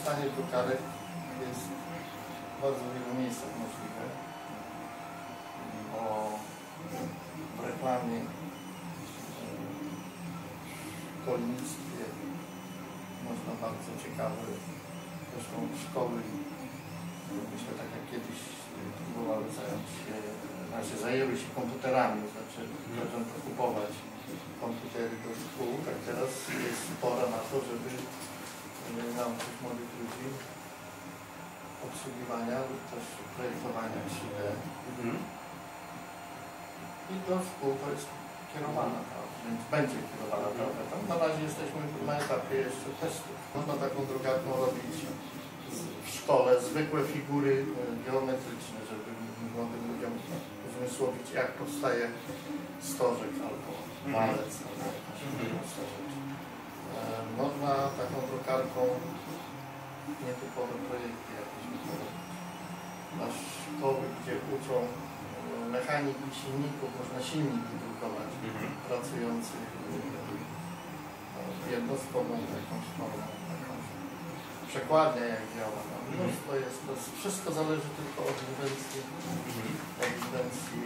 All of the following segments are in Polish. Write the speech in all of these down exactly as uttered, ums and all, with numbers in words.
wykorzystanie drukarek jest w bardzo wielu miejscach możliwe, bo w reklamie, w szkolnictwie można bardzo ciekawe, zresztą szkoły, myślę, tak jak kiedyś próbowały zająć się, znaczy zajęły się komputerami, znaczy zaczęto kupować komputery do szkół, tak teraz jest pora na to, żeby nauczyć młodych ludzi obsługiwania lub też projektowania trzy D. Mhm. I do szkół to jest kierowana, prawda? Więc będzie kierowana, prawda? Tam na razie jesteśmy na etapie jeszcze testów. Można taką drukarką robić w szkole zwykłe figury geometryczne, żeby młodym ludziom uzmysłowić, jak powstaje stożek albo walec, albo jakaś prosta rzecz. Można taką drukarką nietypowe projekty jakieś wykonać. Na szkoły, gdzie uczą mechaniki silników, można silniki drukować, mhm. pracujących jednostkową jakąś formą, jakąś przekładnia jak działa. No, mnóstwo jest, to wszystko zależy tylko od inwencji, od inwencji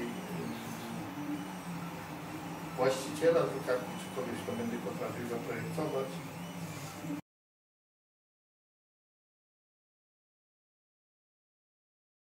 właściciela drukarki, czy kogoś, kto będzie potrafił zaprojektować.